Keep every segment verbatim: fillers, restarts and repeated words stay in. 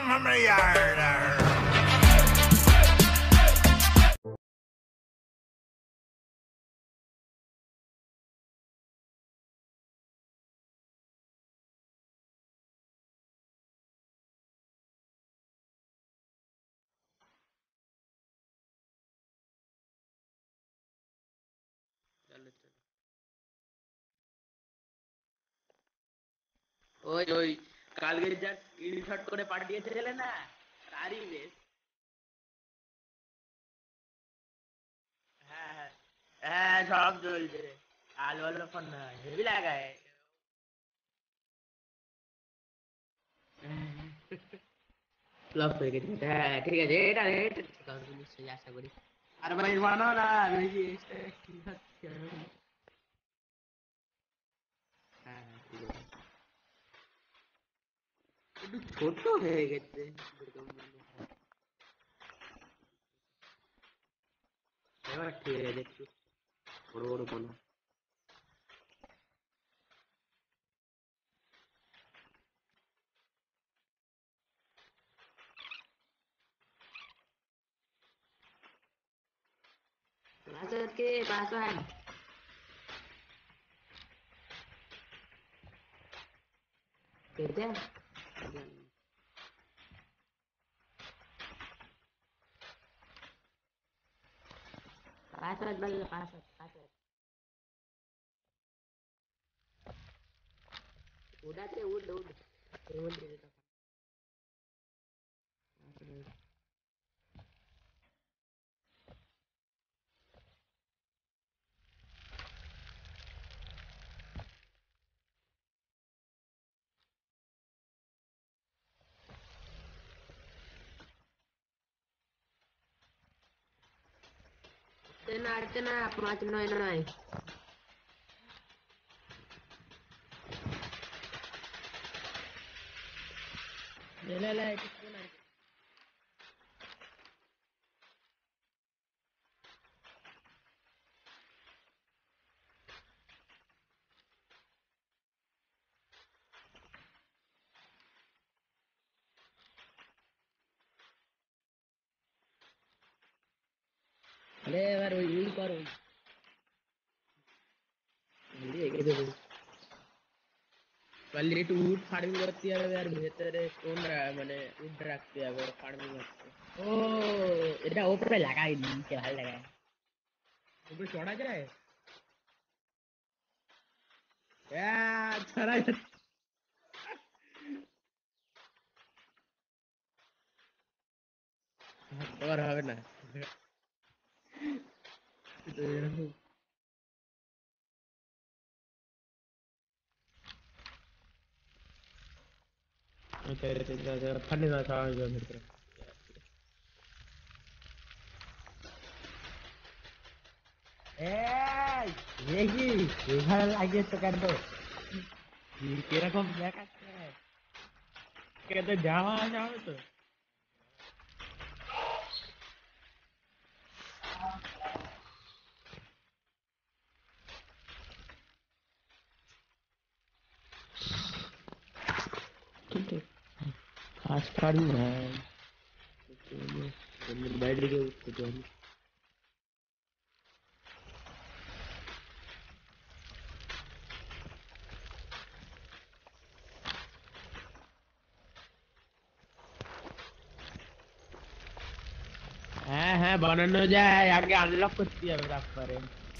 down from the yard. ওই ওই কালকে যা স্ক্রিনশট করে পাঠিয়েছিলে না তারই বেশ। হ্যাঁ হ্যাঁ হ্যাঁ সব চলছে। আল ভালো ফোন না হেভি লাগায়। ফ্লপ হয়ে গেছে। হ্যাঁ ঠিক আছে এটা এটা ঠিক হবে নিশ্চয়ই আশা করি। আর ভাই বানাও না বেশি হ্যাঁ হ্যাঁ ঠিক আছে। একটু ছোট হয়ে গেছে এবার ঠিক আছে একটু বড় বড় কোনো पासवर्ड के पासवर्ड कैसे पासवर्ड बोल पासवर्ड पासवर्ड उड़ाते उड़ उड़ उड़ इतना इतना पाँच मिनट नहीं ले ले ले अरे यार वही करो ये कैसे पहले একটু উড ফার্মিং করতে হবে আর ভেতরে স্টোন মানে উড রাখতে হবে ফার্মিং করতে ও এটা উপরে লাগাই নিচে ভালো লাগায় উপরে চড়া যায় হ্যাঁ চড়া যায় তোমার হবে না ठंडे ना खाओ भीतर এই দেখি এখানে লাগিয়ে তো কেন কিরকম দেখাচ্ছে কেটে যাওয়া যাবে তো ठीक है खास पानी है बैठ गए उसको तो হ্যাঁ হ্যাঁ বানানো যায় আগে আনলক করতে হবে তারপরে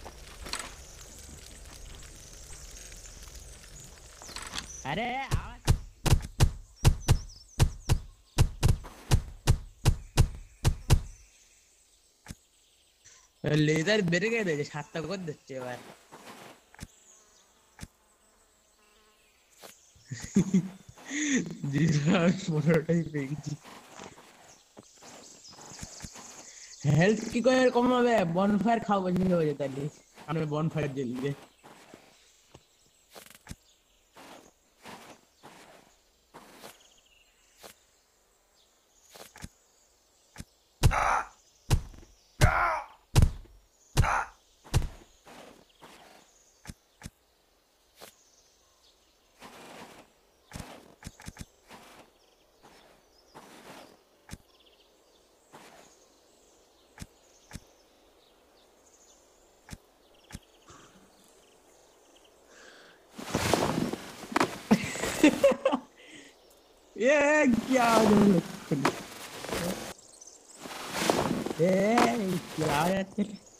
আরে লেজার বেড়ে গেছে সাতটা করে দিচ্ছে এবার পনেরোটাই পেয়ে গেছি হেলথ কি করে কমাবে বনফায়ার খাওয়া বন্ধ হয়ে যেত তাহলে আমরা বনফায়ার জ্বলবে ये क्या जो ए क्या यार